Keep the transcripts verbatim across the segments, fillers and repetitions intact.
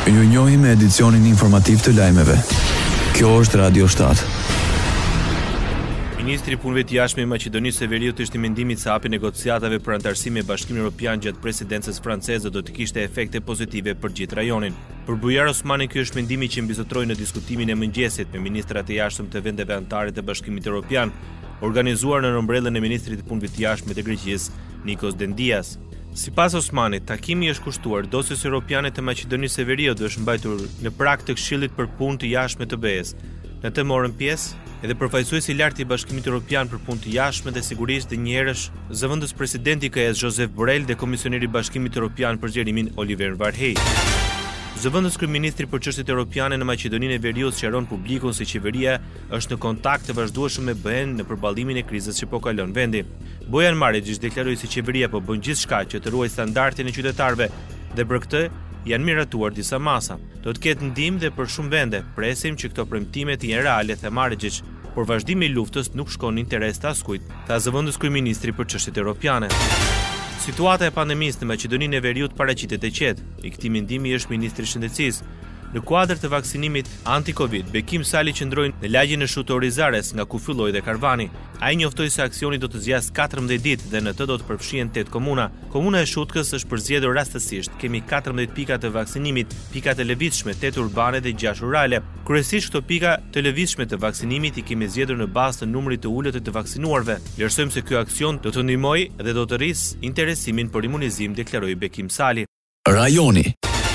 Ju njohim me edicionin informativ të lajmeve. Kjo është Radio shtatë. Ministri i Punëve të Jashtme i Maqedonisë së Veriut është i mendimit se hapi negociatave për antarësi me Bashkimin Evropian gjatë presidencës franceze do të kishte efekte pozitive për gjithë rajonin. Për Bujar Osmani, ky është mendimi që mbizotroi në diskutimin e mëngjesit me ministrat e jashtëm të vendeve anëtare të Bashkimit Evropian, organizuar në ëmbrellën e ministrit të Punëve të Jashtme të Greqisë, Nikos Dendias. Sipas Osmanit, takimi është kushtuar dosjes europiane të Maqedonisë së Veriut dhe është mbajtur në prag të Këshillit për Punë të Jashtme të B E-s. Në të morën pjesë edhe përfaqësuesi i lartë i Bashkimit Evropian për Punë të Jashtme dhe Sigurisë dhe njëherësh zëvendës presidenti i K E-s Josep Borrell dhe komisioneri i Bashkimit Evropian për zgjerimin Oliver Varhej. Zëvendës kryeministri për çështjet europiane në Maqedoninë e Veriut sqaron publikun se qeveria është në kontakt të vazhdueshëm me B E-n në përballimin e krizës që po kalon vendi. Bojan Marić deklaroi se qeveria po bën gjithçka që të ruajë standardin e qytetarëve dhe për këtë janë miratuar disa masa. Do të ketë ndihmë dhe për shumë vende. Presim që këto premtime të jenë reale, the Marić, por vazhdimi i luftës nuk shkon në interes të askujt, tha zëvendës kryeministri për çështjet europiane. Situata e pandemisë në Maqedoninë e Veriut paraqitet e qetë. I këtij mendimi është ministri i Shëndetësisë. Në kuadër të vaksinimit anti-Covid, Bekim Sali qëndroi në lagjen e Shutorizares nga ku filloi dhe karvani. Ai njoftoi se aksioni do të zgjasë katërmbëdhjetë ditë dhe në të do të përfshihen tetë komuna. Komuna e Shutkës është përzgjedhur rastësisht. Kemi katërmbëdhjetë pika të vaksinimit, pika të lëvizshme, tetë urbane dhe gjashtë rurale. Kryesisht këto pika të lëvizshme të vaksinimit i kemi zgjedhur në bazë të numrit të ulët të vaksinuarve. Vlerësojmë se ky aksion do të ndihmojë dhe do të rrisë interesimin për imunizim, deklaroi Bekim Sali. Rajoni.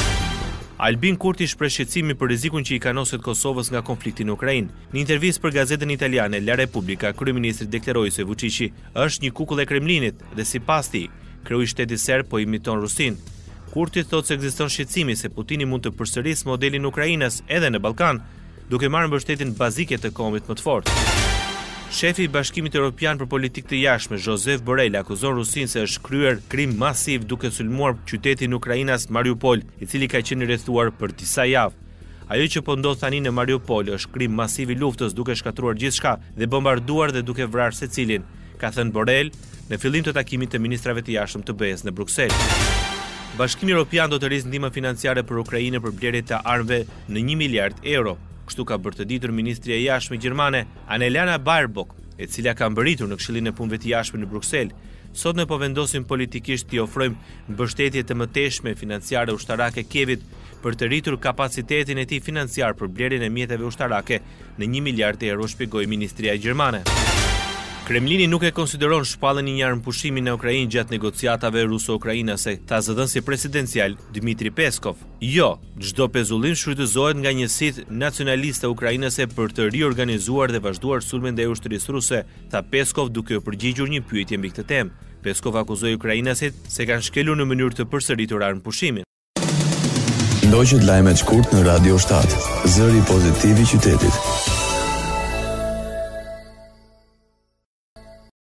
Albin Kurti shpreh shqetësimin për rrezikun që i kanoset Kosovës nga konflikti në Ukrainë. Në intervistë për gazetën italiane La Repubblica, kryeministri deklaroi se Vučići është një kukull e Kremlinit dhe sipas tij, kreu i shtetit serb po imiton Rusin. Kurti thotë se ekziston shqetësimi se Putini mund të përsërisë modelin Ukrainës edhe në Ballkan, duke marrë mbështetjen bazike të kombit më të fortë. Shefi i Bashkimit Evropian për Politikë të Jashtme, Josep Borrell, akuzon Rusinë se është kryer krim masiv duke sulmuar qytetin Ukrainas Mariupol, i cili ka qenë i rrethuar për disa javë. Ajo që po ndodh tani në Mariupol është krim masiv i luftës duke shkatruar gjithçka dhe bombarduar dhe duke vrarë secilin, ka thënë Borrell në fillim të takimit të ministrave të jashtëm të B E-s në Bruksel. Bashkimi Evropian do të rrisë ndihmë financiare për Ukrainën për blerje të armëve në një miliard euro. Kështu ka bërë të ditur ministria e jashtme gjermane Annalena Baerbock, e cila ka mbërritur në Këshillin e Punëve të Jashtme në Bruksel. Sot ne po vendosim politikisht t'i ofrojmë mbështetje të mëtejshme financiare ushtarake Kievit për të rritur kapacitetin e tij financiar për blerjen e mjeteve ushtarake në një miliard euro, shpjegoi ministria gjermane. Kremlini nuk e konsideron shpalljen e një armëpushimi në Ukrainë gjatë negociatave ruso-ukrainase, tha zëdhënësi presidencial Dmitri Peskov. Jo, çdo pezullim shfrytëzohet nga njësitë nacionaliste ukrainase për të riorganizuar dhe vazhduar sulmen ndaj ushtrisë ruse, tha Peskov duke u përgjigjur një pyetje mbi këtë temë. Peskov akuzoi ukrainasit se kanë shkelur në mënyrë të përsëritur armëpushimin. Ndoqët lajmet shkurt në Radio shtatë, zëri pozitiv i qytetit.